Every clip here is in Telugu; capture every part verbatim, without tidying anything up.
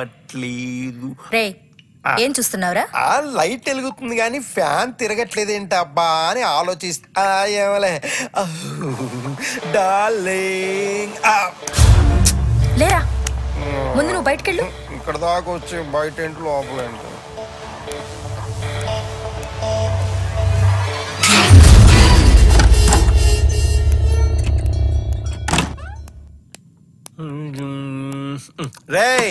రావట్లేదు. రే ఏం చూస్తున్నావురా? ఆ లైట్ వెలుగుతుంది కానీ ఫ్యాన్ తిరగట్లేదు ఏంటి అబ్బా అని ఆలోచిస్తా. ఏమలే డార్లింగ్. లేరా ముందు నువ్వు బయటకెళ్ళు. ఇక్కడ దాకా వచ్చి బయట ఏంటి లోపల ఏంటి? రేయ్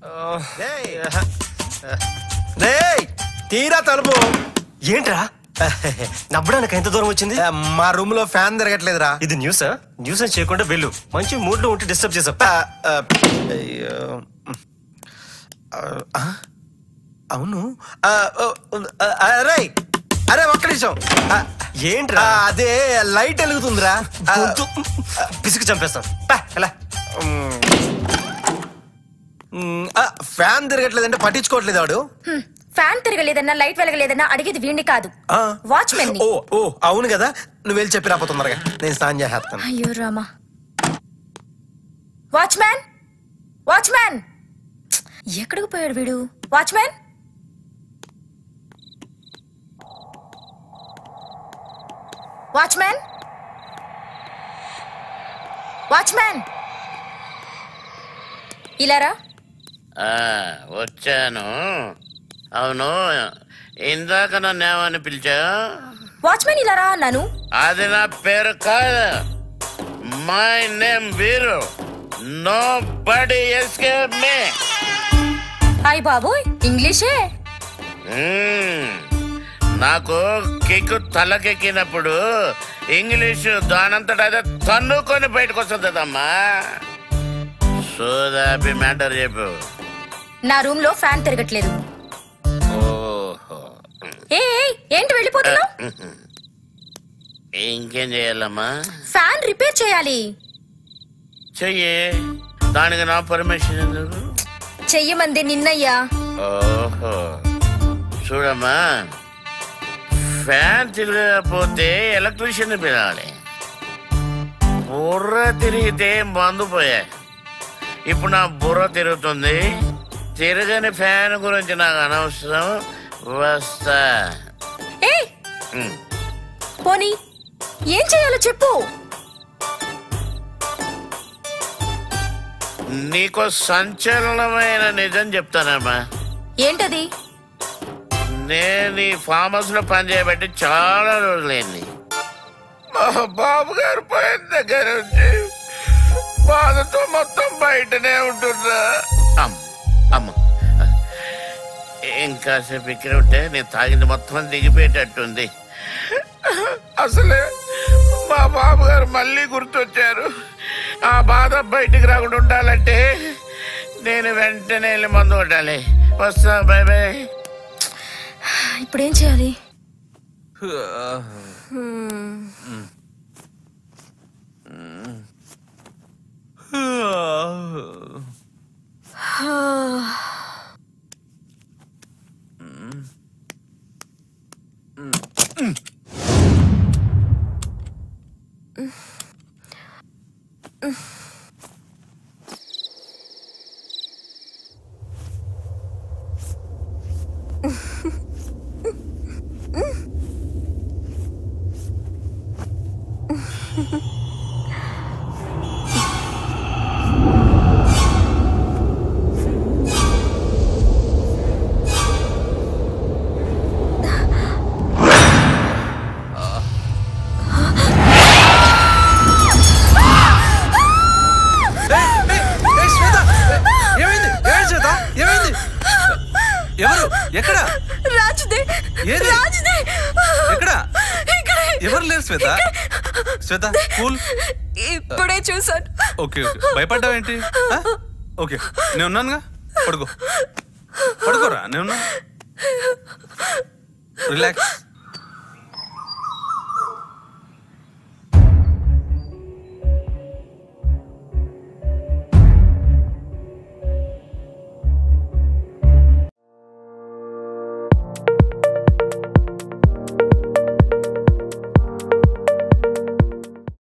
రేయ్ తీరా తలుపు. ఏంట్రా నవ్వడానికి ఎంత దూరం వచ్చింది? మా రూమ్ లో ఫ్యాన్ తిరగట్లేదురా. ఇది న్యూసా? న్యూస్ అని చేయకుండా వెళ్ళు. మంచి మూడ్ లో ఉంటే డిస్టర్బ్ చేసా. అవును అరే అరే ఒక్క నిమిషం. ఏంట్రా? అదే లైట్ వెలుగుతుందిరా. పిసికి చంపేస్తాను. ఫ్యాన్ తిరగట్లేదంటే పట్టించుకోవట్లేదు వాడు. ఫ్యాన్ తిరగలేదన్నా లైట్ వెలగలేదన్నా అడిగేది వీణ్ణి కాదు, వాచ్మెన్. ఓ ఓ అవును కదా, నువ్వు వెళ్ళి చెప్పి రాపో తొందరగా, నేను స్నానం చేస్తాను. అయ్యో రామా. వాచ్మెన్ వాచ్మెన్ ఎక్కడికి పోయాడు వీడు? వాచ్మెన్ వాచ్మెన్ వాచ్మెన్ ఇలారా. వచ్చాను. అవును, ఇందాక నన్ను ఏమని పిలిచా? వాచ్మెన్ ఇలారా అన్నాను. అది నా పేరు కాదు. My name Veeru. Nobody escape me. Hi బాబోయ్, ఇంగ్లీషే. నాకు కిక్కు తలకెక్కినప్పుడు ఇంగ్లీషు దానంతటా అదే తన్నుకొని బయటకు వస్తుందమ్మా. సోదాపి మ్యాటర్ చెప్పు. నా రూమ్ లో ఫ్యాన్ తిరగట్లేదు. ఏ ఏంటి వెళ్ళిపోతున్నావు? ఇంకేం చేయాలమ్మా? ఫ్యాన్ రిపేర్ చేయాలి. చెయ్యి, దానికి నా పర్మిషన్ ఎందుకు? చెయ్యమంది నిన్నయ్యా. ఓహో, చూడమ్మా, ఫ్యాన్ తిరగకపోతే ఎలక్ట్రీషియన్ పిలవాలి. బుర్ర తిరిగితే మందు పోయా. ఇప్పుడు నా బుర్ర తిరుగుతుంది. తిరగని ఫ్యాన్ గురించి నాకు అనవసరం. వస్తా. పోనీ ఏం చేయాలో చెప్పు. నీకు సంచలనమైన నిజం చెప్తానమ్మా. ఏంటది? నేను ఈ ఫామ్ హౌస్ లో పనిచేయబట్టి చాలా రోజులైంది. మా బాబు గారు పోయిన దగ్గర నుంచి బాధతో మొత్తం బయటనే ఉంటున్నా. అమ్మ అమ్మ ఇంకాసేపు ఇక్కడ ఉంటే నేను తాగింది మొత్తం దిగిపోయేటట్టుంది. అసలే మా బాబు గారు మళ్ళీ గుర్తొచ్చారు. ఆ బాధ బయటికి రాకుండా ఉండాలంటే నేను వెంటనే వెళ్ళి మందు కొట్టాలి. వస్తా, బై బై. ఇప్పుడేం చేయాలి? ఎవరు? ఎక్కడ? రాజుదే. రాజుదే. ఎక్కడ? ఎవరు లేరు శ్వేత. శ్వేత కూల్. ఇప్పుడే చూసాను. Okay okay, భయపడ్డావేంటి? ఓకే, నేను ఉన్నానుగా, పడుకో పడుకోరా, నేను రిలాక్స్.